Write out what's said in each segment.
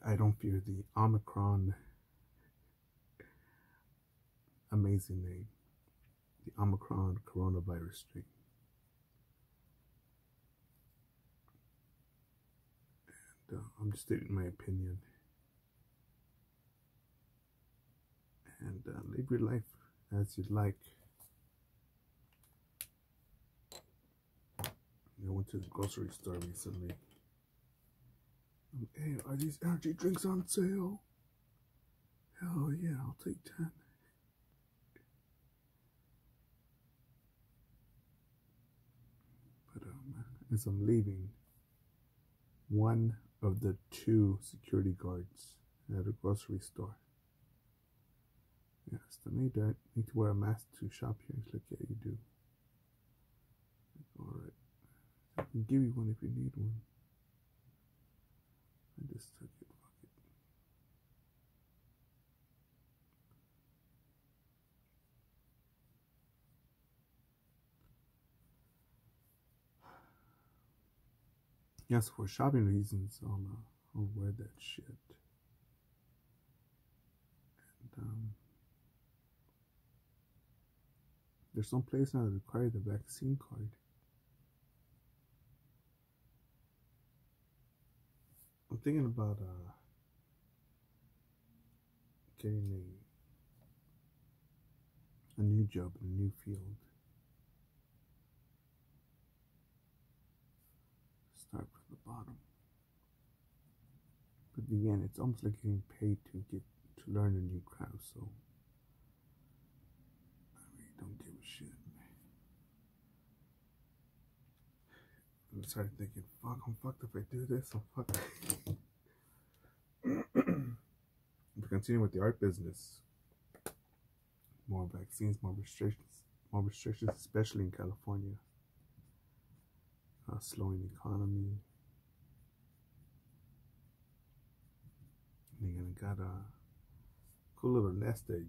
I don't fear the Omicron, amazing name, the Omicron coronavirus strain. And I'm just stating my opinion. And live your life as you'd like. I went to the grocery store recently. Hey, are these energy drinks on sale? Hell yeah, I'll take 10. But as I'm leaving, one of the two security guards at a grocery store asked me, do I need to wear a mask to shop here? He's like, yeah, you do. Like, alright. I can give you one if you need one. I just took it. Fuck it. Yes, for shopping reasons, I'll wear that shit. And there's some place now that require the vaccine card. I'm thinking about getting a new job in a new field. Start from the bottom. But again, it's almost like getting paid to learn a new craft, so I really don't give a shit. I started thinking, fuck, I'm fucked if I do this, I'm fucked. If we continue with the art business, more vaccines, more restrictions, especially in California. Slowing economy. And I got a cool little nest egg.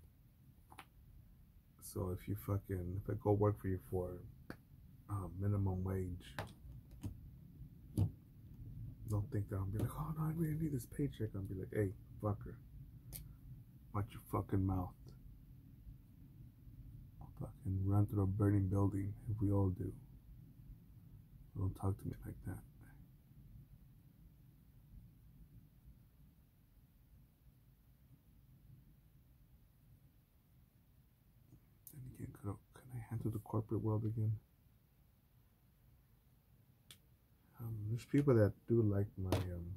So if I go work for you for minimum wage, don't think that I'll be like, oh no, I really need this paycheck. I'll be like, hey, fucker, watch your fucking mouth. I'll fucking run through a burning building if we all do. Don't talk to me like that. Then again, can I handle the corporate world again? There's people that do like my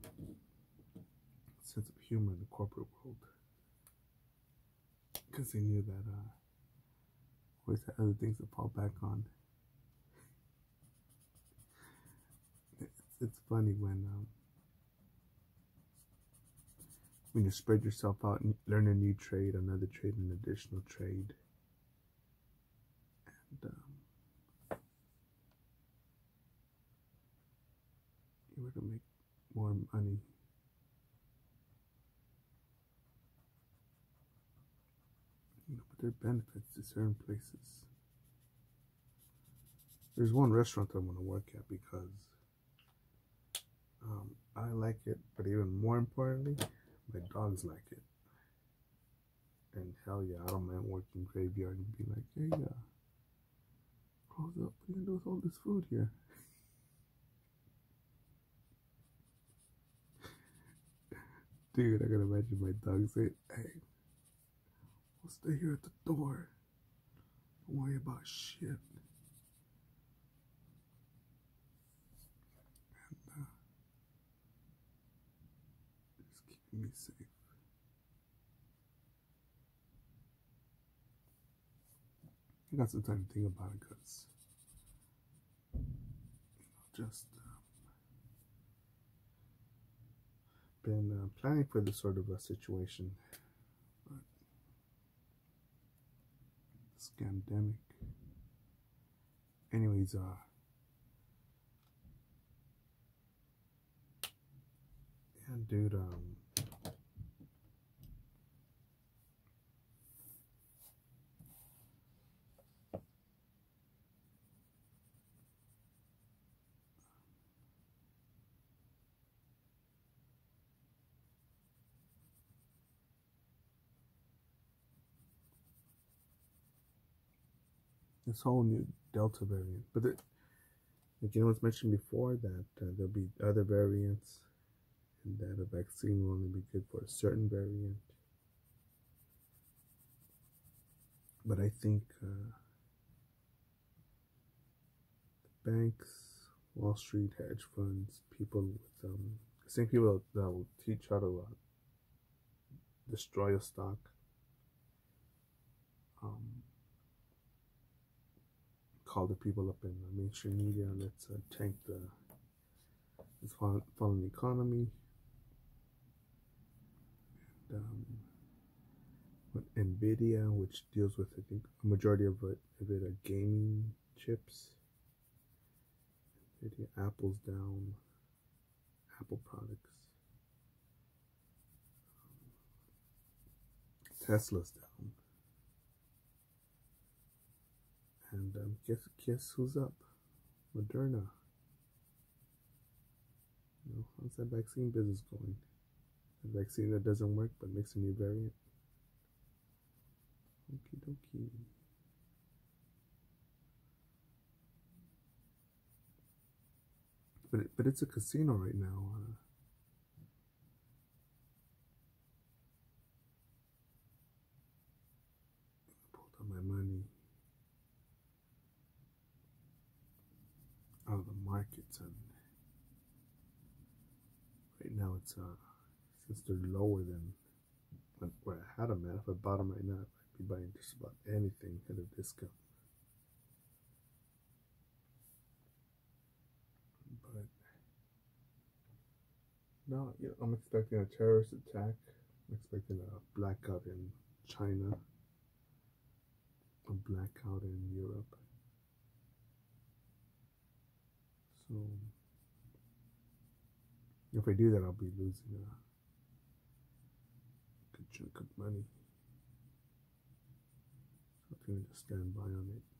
sense of humor in the corporate world, because they knew that always had other things to fall back on. It's funny when you spread yourself out and learn a new trade, another trade, an additional trade, and you were to make more money. But there are benefits to certain places. There's one restaurant I want to work at because I like it, but even more importantly, my dogs like it. And hell yeah, I don't mind working graveyard and be like, hey, close up, what are you gonna do with all this food here? Dude, I can imagine my dog saying, hey, we'll stay here at the door. Don't worry about shit. And just keeping me safe. I got some time to think about it because, just been planning for this sort of a situation. But this pandemic. Anyways, yeah, dude, this whole new Delta variant. But like it was mentioned before that there'll be other variants, and that a vaccine will only be good for a certain variant. But I think banks, Wall Street, hedge funds, people with the same people that will teach how to destroy a stock, um, call the people up in the mainstream media, let's tank the let's follow the economy. And, with Nvidia, which deals with I think a majority of it are gaming chips. Nvidia, Apple's down, Apple products. Tesla's down. And guess who's up? Moderna. You know, how's that vaccine business going? A vaccine that doesn't work but makes a new variant. Okie dokie. But it's a casino right now. Pulled out my money out of the markets, and right now it's since they're lower than where I had them at. If I bought them right now, I'd be buying just about anything at a discount. But no, you know, I'm expecting a terrorist attack. I'm expecting a blackout in China, a blackout in Europe. So if I do that, I'll be losing a good chunk of money. So I'm going to just stand by on it.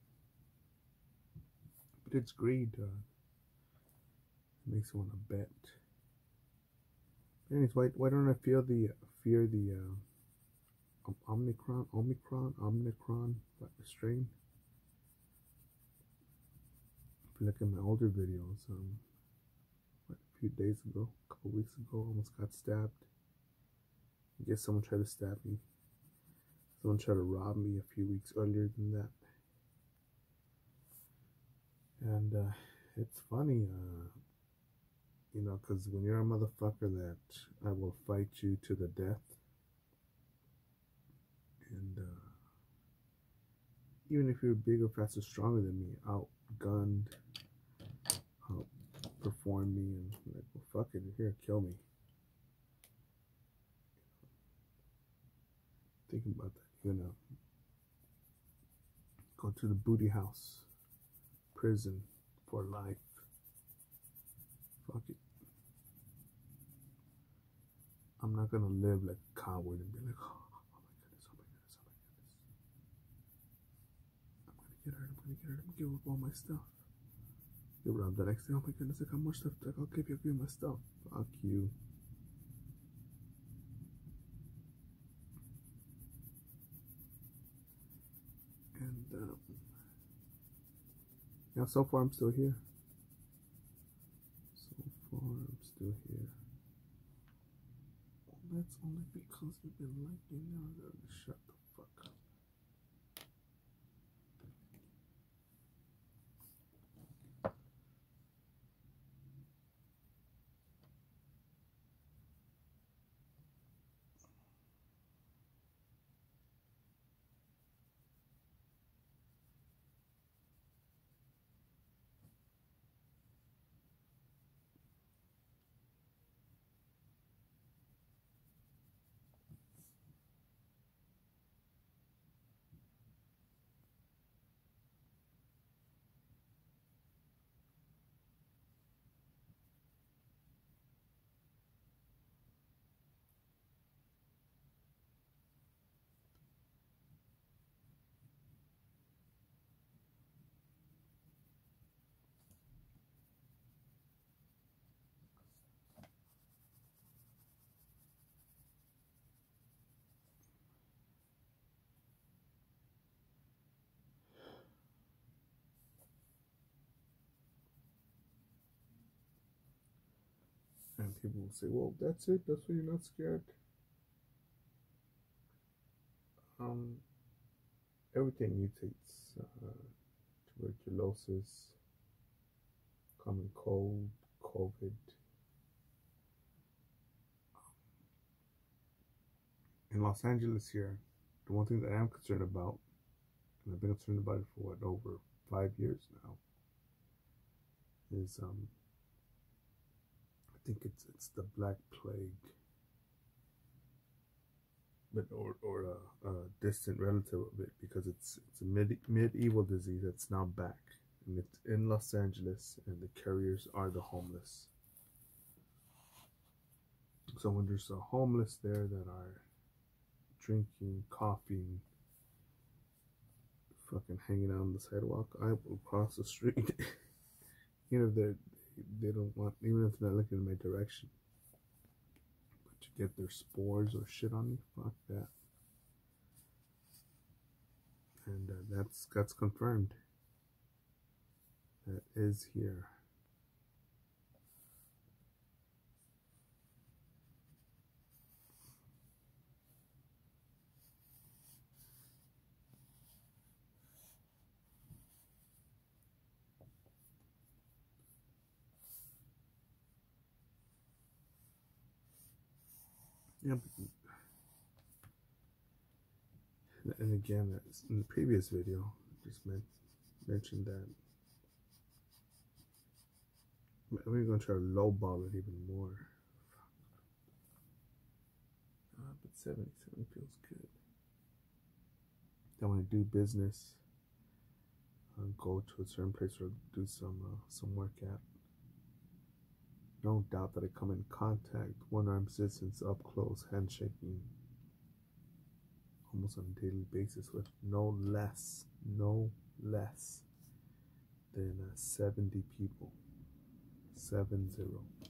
But it's greed. It makes me want to bet. But anyways, why don't I fear the Omicron strain? If you look at my older videos, a few days ago, a couple weeks ago, almost got stabbed. I guess someone tried to stab me. Someone tried to rob me a few weeks earlier than that. And it's funny, you know, because when you're a motherfucker that I will fight you to the death, and even if you're bigger, faster, stronger than me, outgunned, outperform me, and like, well, fuck it, you're here, kill me. Thinking about that, you're gonna go to the booty house, prison for life. Fuck it. I'm not gonna live like a coward and be like, oh my goodness, oh my goodness, oh my goodness. I'm gonna get hurt, I'm gonna give up all my stuff. Get robbed the next day, oh my goodness, like how much stuff, like I'll give you my stuff. Fuck you. And yeah, so far I'm still here. So far I'm still here. Well, that's only because you've been liking now. I gotta shut the fuck up. People will say, well, that's it. That's why you're not scared. Um, Everything mutates. Tuberculosis, common cold, COVID. In Los Angeles here, the one thing that I'm concerned about, and I've been concerned about it for what, over 5 years now, is I think it's the Black Plague, but or a distant relative of it, because it's a medieval disease that's now back, and it's in Los Angeles, and the carriers are the homeless. So when there's a homeless there that are drinking, coughing, fucking hanging out on the sidewalk, I will cross the street. You know, they don't want, even if they're not looking in my direction. But to get their spores or shit on me, fuck that. And that's confirmed. That is here. Yeah, and again, in the previous video, just mentioned that we're gonna try to lowball it even more. But 77 feels good. I want to do business, go to a certain place or do some work at. No doubt that I come in contact, one-armed citizens up close, handshaking, almost on a daily basis, with no less than 70 people, 70.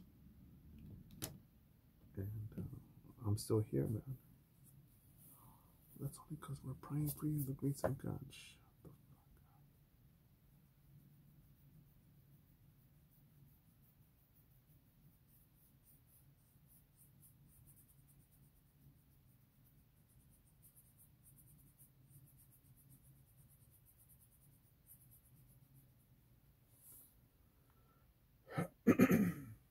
And I'm still here, man. That's only because we're praying for you, the grace of God. Shut the fuck up.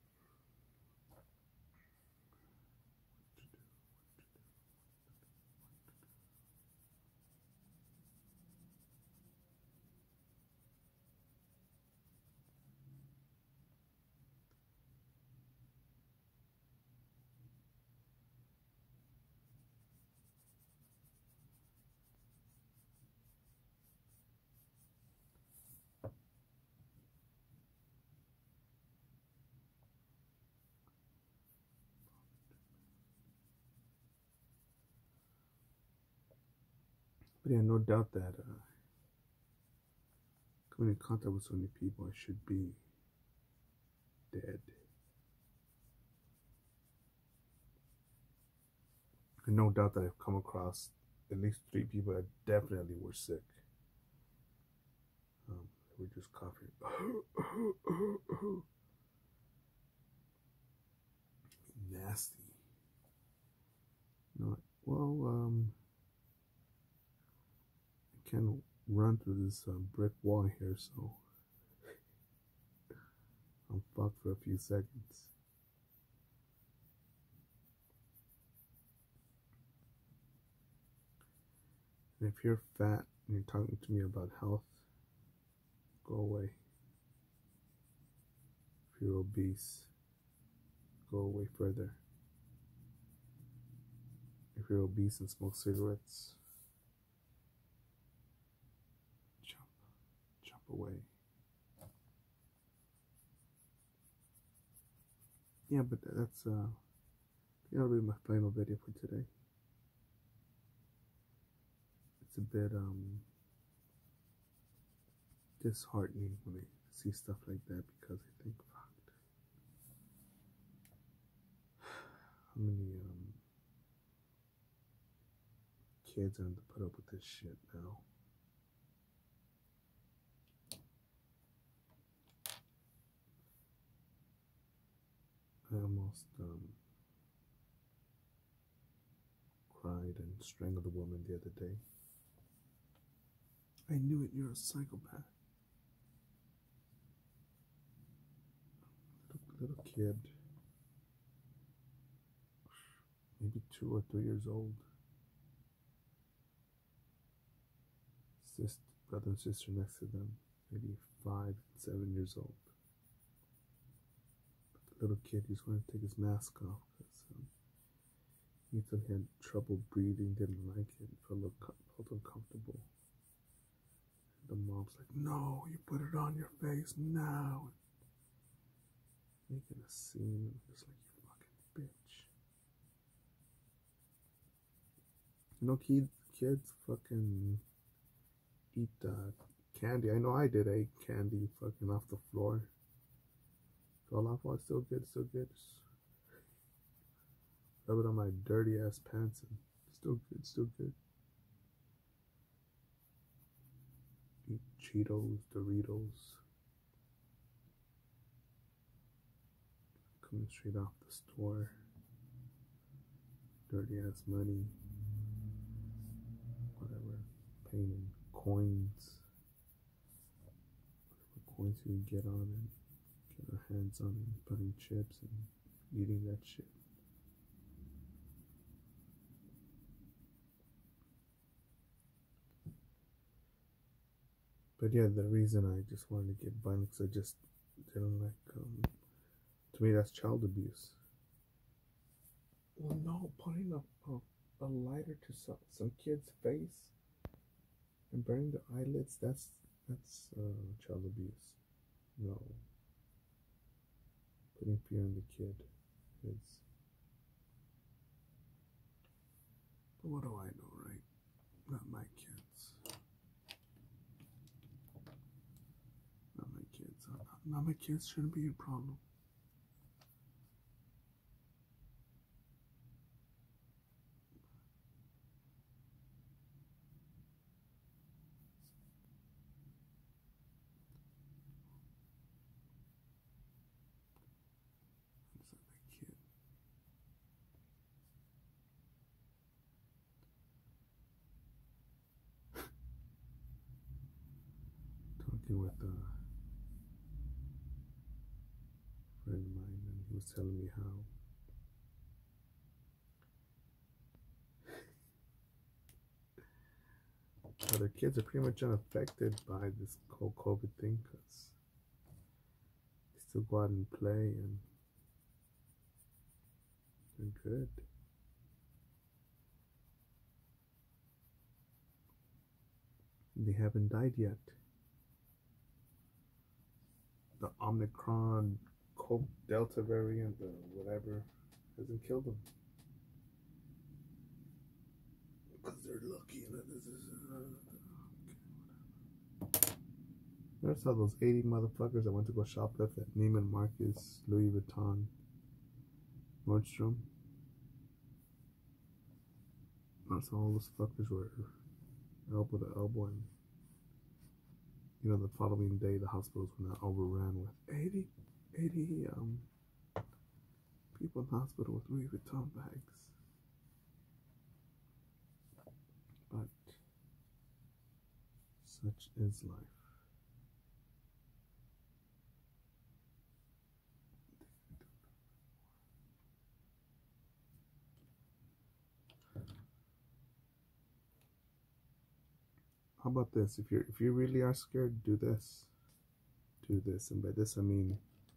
But yeah, no doubt that coming in contact with so many people, I should be dead. And no doubt that I've come across at least 3 people that definitely were sick. They were just coughing. Nasty. No, well, I can't run through this brick wall here, so I'm fucked for a few seconds. And if you're fat and you're talking to me about health, go away. If you're obese, go away further. If you're obese and smoke cigarettes, jump away. Yeah, but that's that'll be my final video for today. It's a bit disheartening when I see stuff like that, because I think, fuck, how many kids are going to put up with this shit now? almost cried and strangled a woman the other day. I knew it, you're a psychopath. Little kid, maybe 2 or 3 years old. Brother and sister next to them, maybe 5 and 7 years old. But the little kid, he's going to take his mask off because he thought he had trouble breathing, didn't like it, felt uncomfortable. The mom's like, no, you put it on your face now. Making a scene, just like, you fucking bitch. You know, kids fucking eat candy. I know I did. I ate candy fucking off the floor. Fell off. Oh, it's still good, still good. Just rub it on my dirty ass pants and still good, still good. Eat Cheetos, Doritos. Coming straight off the store. Dirty ass money. Whatever. Paying in coins. Whatever coins we can get on and get our hands on and putting chips and eating that shit. But yeah, the reason I just wanted to get violent because I just didn't like, to me that's child abuse. Well, no, putting a lighter to some kid's face and burning the eyelids, that's child abuse. No. Putting fear in the kid is. But what do I know, right? Not my kids. Not my kids. Not my kids shouldn't be a problem. Talking with a friend of mine, and he was telling me how their kids are pretty much unaffected by this whole COVID thing because they still go out and play and they're good. They haven't died yet. The Omicron, Delta variant, or whatever, hasn't killed them. Because they're lucky. Notice how those 80 motherfuckers that went to go shoplift at Neiman Marcus, Louis Vuitton, Nordstrom. Notice how all those fuckers were elbow to elbow, and you know, the following day the hospitals were not overran with 80 people in the hospital with Louis Vuitton bags. But such is life. How about this? If you really are scared, do this. Do this, and by this I mean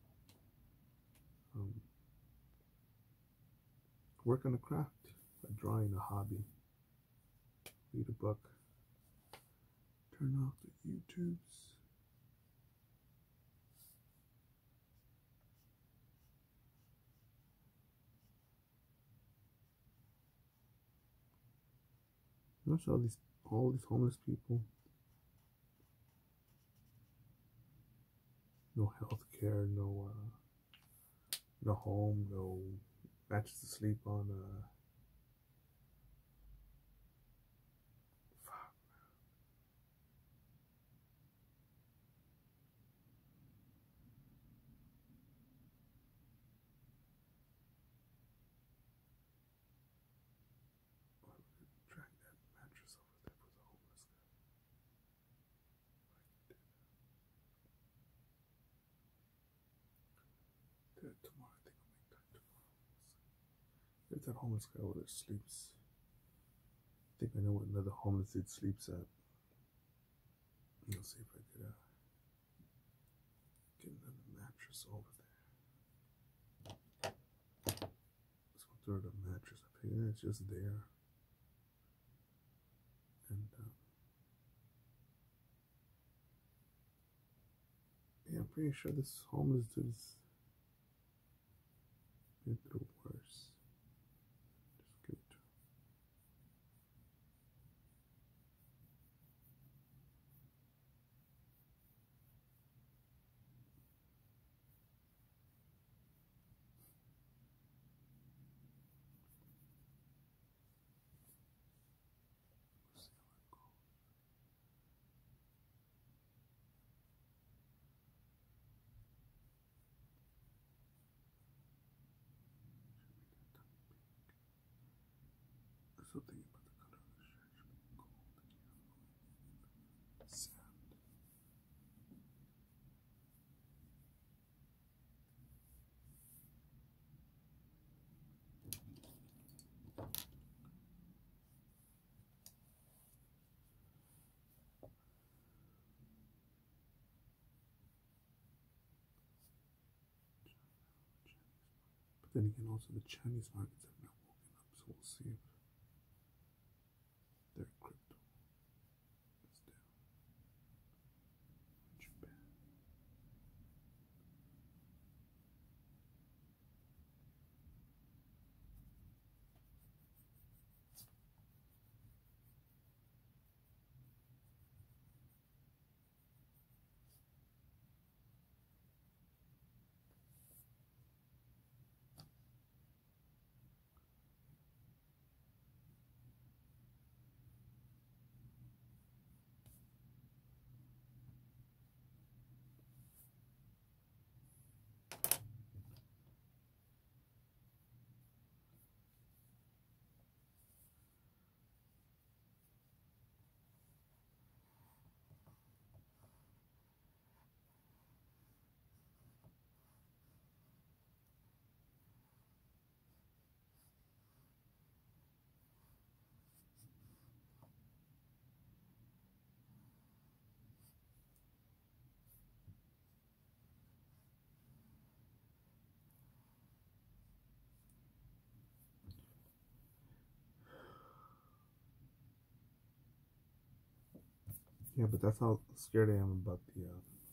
work on a craft, a drawing, a hobby. Read a book. Turn off the YouTubes. Notice all these homeless people. No health care, no home, no mattress to sleep on. if that homeless guy over there sleeps. I think I know what another homeless dude sleeps at. Let's see if I could get another mattress over there. Let's go throw the mattress. I figure it's just there. And yeah, I'm pretty sure this homeless dude's been through worse. Just give it to him. Let's see how it goes. I'm still thinking about the color of the shirt. Should be gold and yellow. Sand. But then again, also the Chinese markets have not woken up, so we'll see if their crypto is down. Japan. Yeah, but that's how scared I am about the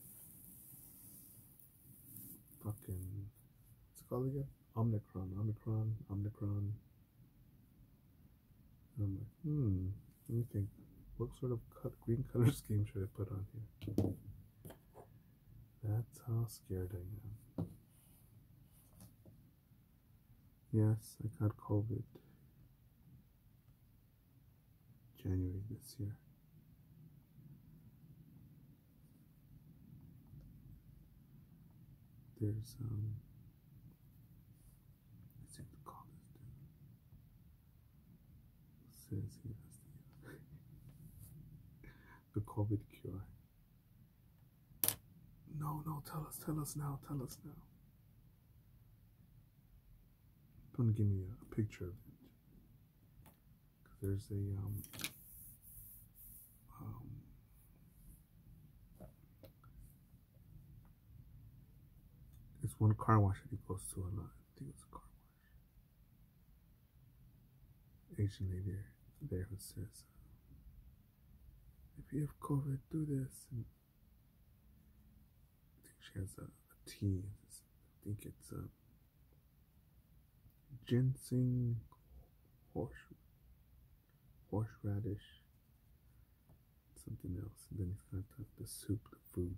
fucking, what's it called again? Omicron. And I'm like, let me think. What sort of green color scheme should I put on here? That's how scared I am. Yes, I got COVID January this year. There's let's see what to call this dude. It says he has the COVID cure. No, tell us now. Don't give me a picture of it. Cause there's a it's one car wash that he goes to a lot. I think it's a car wash. Asian lady there who says, if you have COVID, do this. And I think she has a tea. I think it's ginseng, horseradish, something else. And then he's got the soup, the food.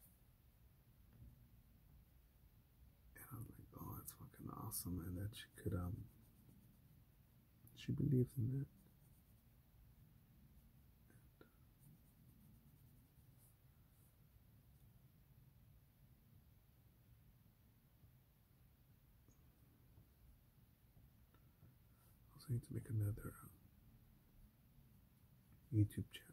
And I was like, oh, that's fucking awesome, man. That she could, she believes in that. I need to make another YouTube channel.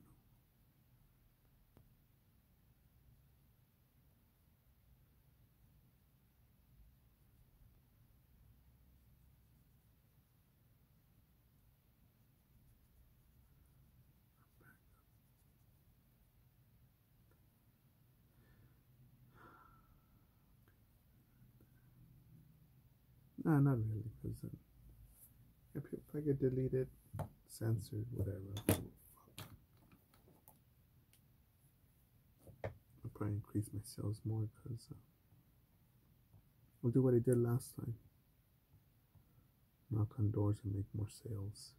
Nah, not really, because if I get deleted, censored, whatever, I'll probably increase my sales more because I'll do what I did last time, knock on doors and make more sales.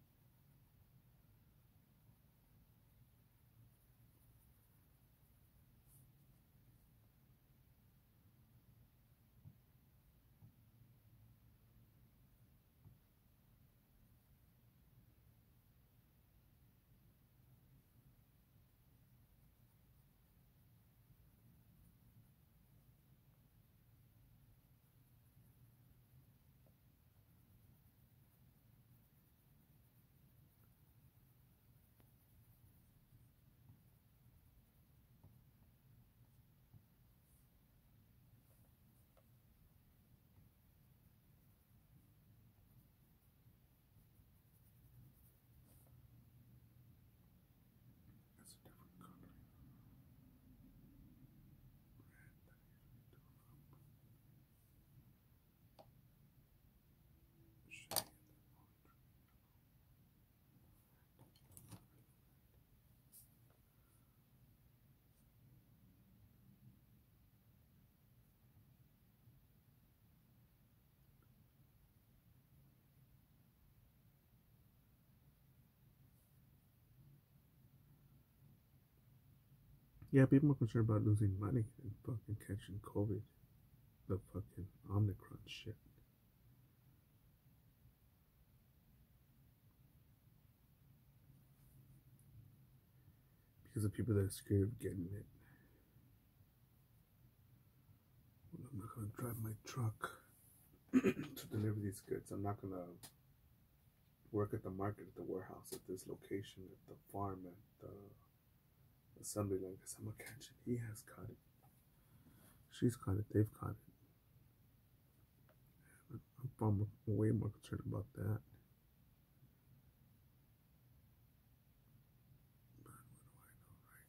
That's a different color. Shade. Yeah, people are concerned about losing money and fucking catching COVID. The fucking Omicron shit. Because of people that are scared of getting it. Well, I'm not gonna drive my truck to deliver these goods. I'm not gonna work at the market, at the warehouse, at this location, at the farm, at the assembly line. Because I'm gonna catch it. He has caught it. She's caught it. They've caught it. I'm way more concerned about that. But what do I know, right?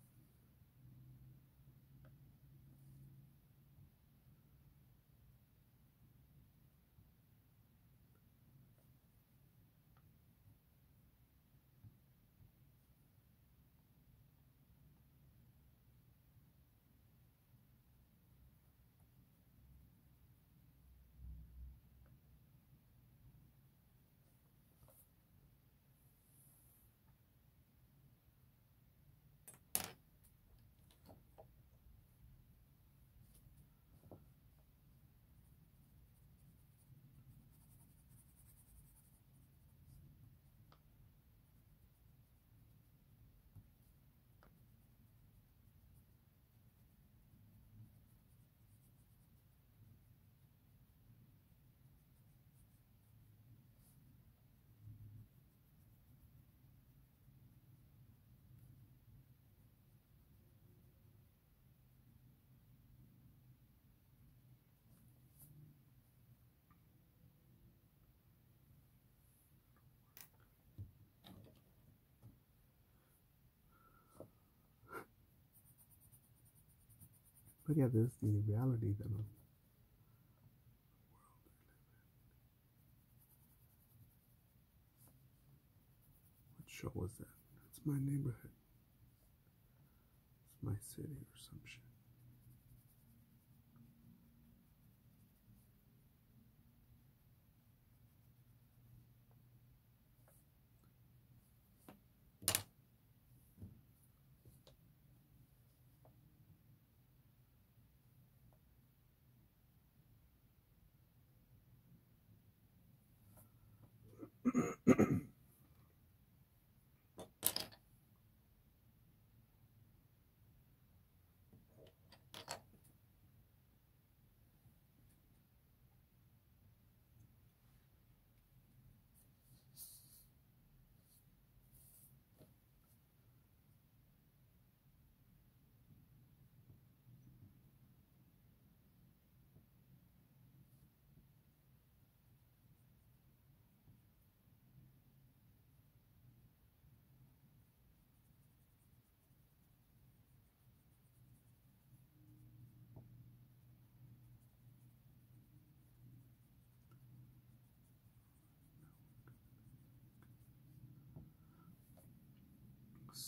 But yeah, this is the reality that I'm. What show was that? It's my neighborhood. It's my city or some shit.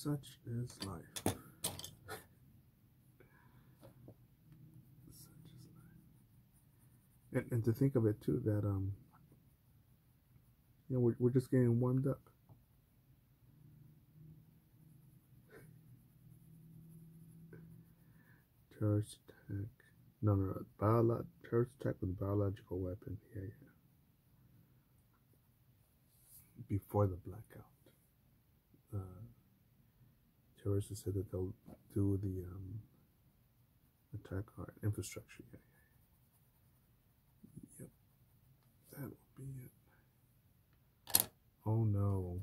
Such is life. Such is life. And to think of it too, that you know, we're just getting warmed up. Terrorist attack. No. Terrorist attack with biological weapon. Yeah. Before the blackout, terrorists said that they'll do the attack our infrastructure. Yeah. Yep. That will be it. Oh no.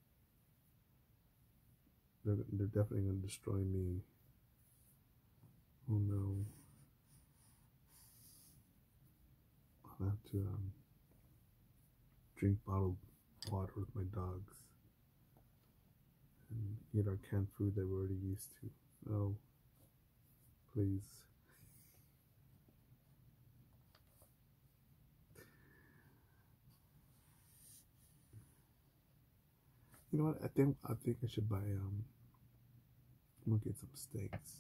They're definitely going to destroy me. Oh no. I'll have to drink bottled water with my dogs and eat our canned food that we're already used to. Oh, please. You know what? I think I should buy I'm gonna get some steaks.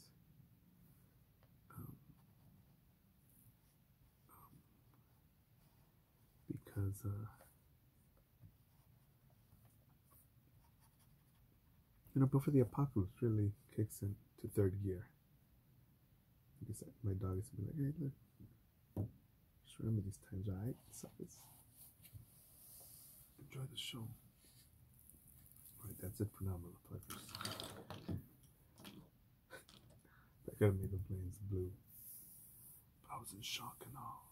Because you know, before the apocalypse really kicks into third gear, I guess my dog is gonna be like, hey, look, just remember these times, alright? So let's enjoy the show. Alright, that's it for now, motherfuckers. I gotta make the planes blue. But I was in shock and all.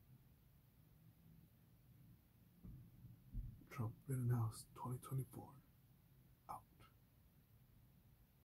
Trump Rittenhouse 2024.